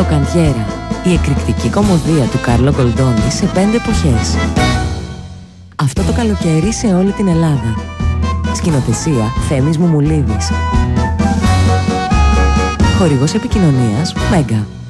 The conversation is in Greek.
Λοκαντιέρα, η εκρηκτική κωμωδία του Κάρλο Γκολντόνι σε 5 εποχές. Αυτό το καλοκαίρι σε όλη την Ελλάδα. Σκηνοθεσία Θέμης Μουμουλίδης. Χορηγός επικοινωνίας Μέγκα.